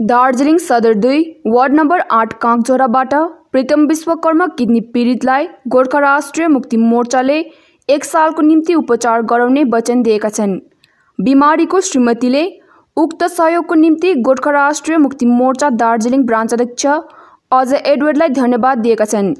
दार्जिलिङ सदर 2 ward number 8 काँकझोराबाट Pritam Vishwakarma kidney पीडितलाई गोर्खा राष्ट्रिय मुक्ति मोर्चाले 1 सालको निम्ति उपचार गराउने वचन दिएका छन्। बिमारीको श्रीमतीले उक्त सहयोगको निम्ति गोर्खा राष्ट्रिय मुक्ति मोर्चा दार्जिलिङ ब्रान्च अध्यक्ष अजय एडवर्डलाई धन्यवाद दिएका छन्।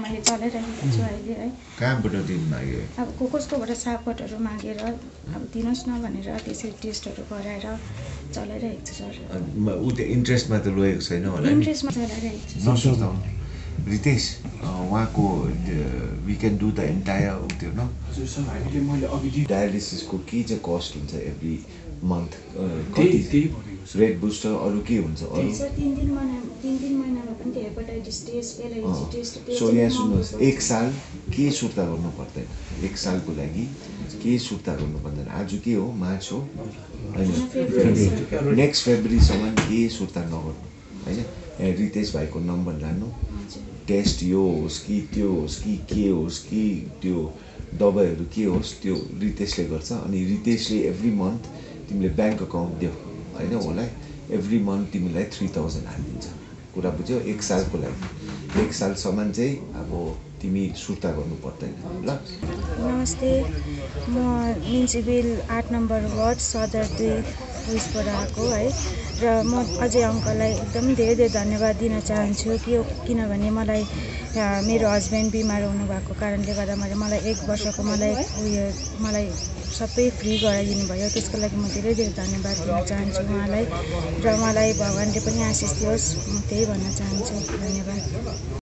कहाँबाट दिन मागे? अब कसकोबाट सपोर्टहरु मागेर अब दिनुस् न भनेर त्यसै टेस्टहरु गराएर चलाइरहेको छु सर। उ त्यो इन्ट्रेस्टमा त लोएको छैन होला नि? इन्ट्रेस्टमा चलाइरहेको छु। नसुर्ताउनु रितेश, उहाँको we can do the entire त्यो न हजुर सर। अहिले मैले अघि डायलिसिसको के चाहिँ कस्ट हुन्छ एभ्री मन्थ? त्यही भनेको सर। रेड बुस्टर अरु के हुन्छ अरु? सर 3 महिनामा पनि त्यो हेपाटाइटिस टेस्ट एलआइजी टेस्ट सो यहाँ सुन्नुहोस्, 1 साल के सुर्ता गर्नु पर्दैन। 1 सालको लागि के सुर्ता गर्नु पर्दैन। आज के हो? मार्च हो हैन? नेक्स्ट फेब्रुअरीसम्म के सुर्ता नगर्नु हैन। रितेश भाइको नम्बर लानु, टेस्ट यो होस् कि त्यो होस् कि के होस् कि त्यो दबाईहरु के होस् त्यो रितेशले गर्छ। अनि रितेशले एभ्री मन्थ तिमीले बैंक अकाउन्ट दियो हैन होला, एभ्री मन्थ तिमीलाई 3000 हालिदिन्छ। कुरा बुझ्यौ? 1 सालको लागि 1 सालसम्म चाहिँ अब तिमी सुर्ता गर्नु पर्दैन ल। नमस्ते, म म्युनिसिपल 8 नम्बर वार्ड सदर 2 उइसबाट आएको है। र म अजय अङ्कललाई एकदम धेरै धन्यवाद दिन चाहन्छु किनभने मलाई मेरो हस्बेन्ड बिमार हुनुभएको कारणले गर्दा मलाई 1 वर्षको मलाई सबै फ्री गराइदिनु भयो। त्यसको लागि म धेरै धन्यवाद दिन चाहन्छु उहाँलाई। र मलाई भगवानले पनि आशिष दियोस्, म त्यही भन्न चाहन्छु। धन्यवाद।